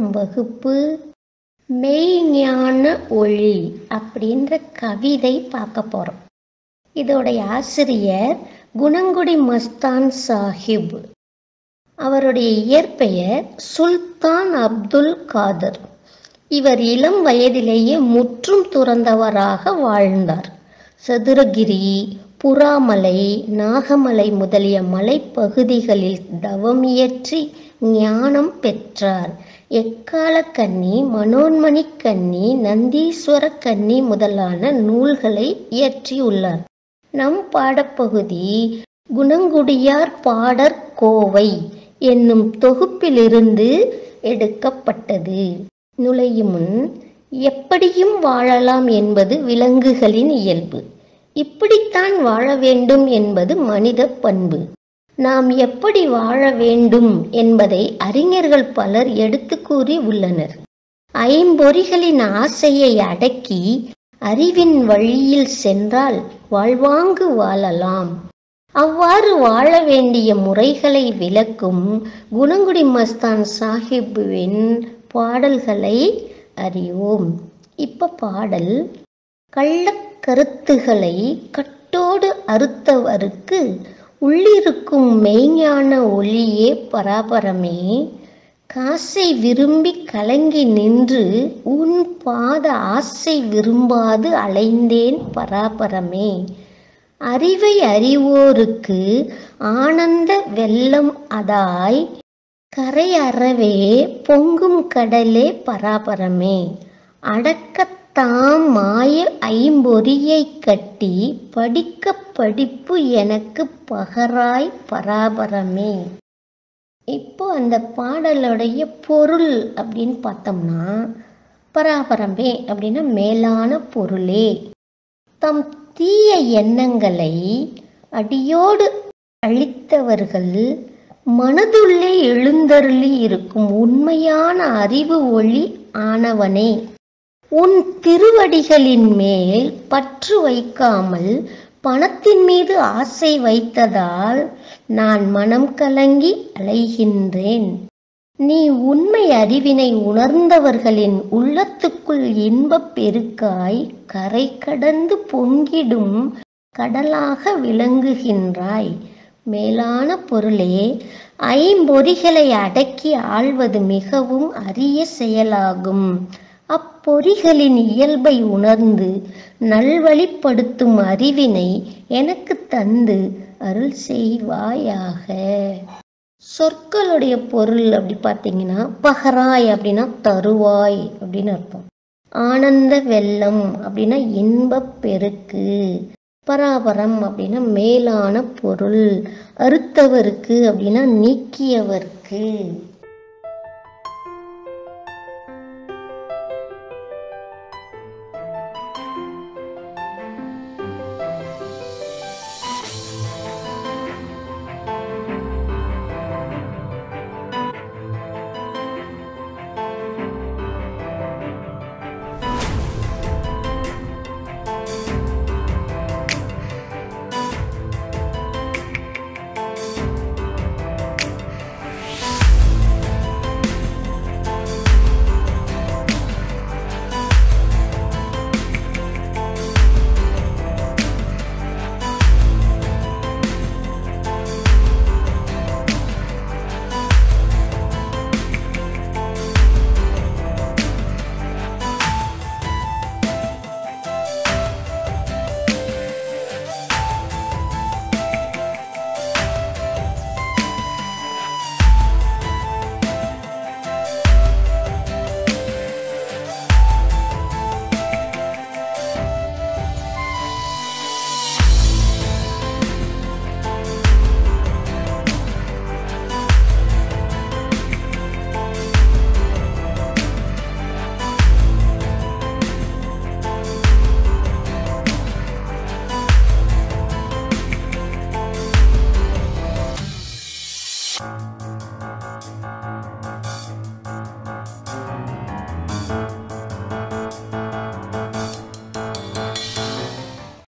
4ஆம் வகுப்பு மெய்ஞான ஒளி அப்படின்ற கவிதை பார்க்க போகிறோம். இதோடைய ஆசிரியர் குணங்குடி மஸ்தான் சாஹிப். அவருடைய இயற்பெயர் சுல்தான் அப்துல் காதர். இவர் இளம் வயதிலேயே முற்றும் துறந்தவராக வாழ்ந்தார். சதுரகிரி, புறாமலை, நாகமலை முதலிய மலைப்பகுதிகளில் தவம் இயற்றி ஞானம் பெற்றார். எக்கால கன்னி, மனோன்மணி கன்னி, நந்தீஸ்வர கன்னி முதலான நூல்களை இயற்றியுள்ளார். நம் பாடப்பகுதி குணங்குடியார் பாடற் கோவை என்னும் தொகுப்பிலிருந்து எடுக்கப்பட்டது. நுழையும் முன் எப்படியும் வாழலாம் என்பது விலங்குகளின் இயல்பு. இப்படித்தான் வாழ வேண்டும் என்பது மனித பண்பு. நாம் எப்படி வாழ வேண்டும் என்பதை அறிஞர்கள் பலர் எடுத்து கூறி உள்ளனர். ஐம்பொறிகளின் ஆசையை அடக்கி அறிவின் வழியில் சென்றால் வாழ்வாங்கு வாழலாம். அவ்வாறு வாழ வேண்டிய முறைகளை விளக்கும் குணங்குடி மஸ்தான் சாஹிப்புவின் பாடல்களை அறிவோம். இப்ப பாடல். கள்ளக்கருத்துகளை கட்டோடு அறுத்தவருக்கு உள்ளிருக்கும் மெய்ஞான ஒளியே பராபரமே. காசை விரும்பி கலங்கி நின்று உன் பாத ஆசை விரும்பாது அலைந்தேன் பராபரமே. அறிவை அறிவோருக்கு ஆனந்த வெள்ளம் அதாய் கரை அறவே பொங்கும் கடலே பராபரமே. அடக்கத்தாம் மாய ஐம்பொறியை கட்டி படிக்க படிப்பு எனக்கு பகராய் பராபரமே. இப்போ அந்த பாடலுடைய பொருள் அப்படின்னு பார்த்தோம்னா, பராபரமே அப்படின்னா மேலான பொருளே. தம் தீய எண்ணங்களை அடியோடு அழித்தவர்கள் மனதுள்ளே எழுந்தருளி இருக்கும் உண்மையான அறிவு ஒளி ஆனவனே. உன் திருவடிகளின் மேல் பற்று வைக்காமல் பணத்தின் மீது ஆசை வைத்ததால் நான் மனம் கலங்கி அலைகின்றேன். நீ உண்மை அறிவினை உணர்ந்தவர்களின் உள்ளத்துக்குள் இன்பப் பெருக்காய் கரை கடந்து பொங்கிடும் கடலாக விளங்குகின்றாய். மேலான பொருளே, ஐம்பொறிகளை அடக்கி ஆள்வது மிகவும் அரிய செயலாகும். அப்பொறிகளின் இயல்பை உணர்ந்து நல்வழிப்படுத்தும் அறிவினை எனக்கு தந்து அருள் செய்வாயாக. சொற்களுடைய பொருள் அப்படி பார்த்தீங்கன்னா, பகராய் அப்படின்னா தருவாய் அப்படின்னு அர்த்தம். ஆனந்த வெள்ளம் அப்படின்னா இன்பப் பெருக்கு. பராபரம் அப்படின்னா மேலான பொருள். அறுத்தவருக்கு அப்படின்னா நீக்கியவர்க்கு.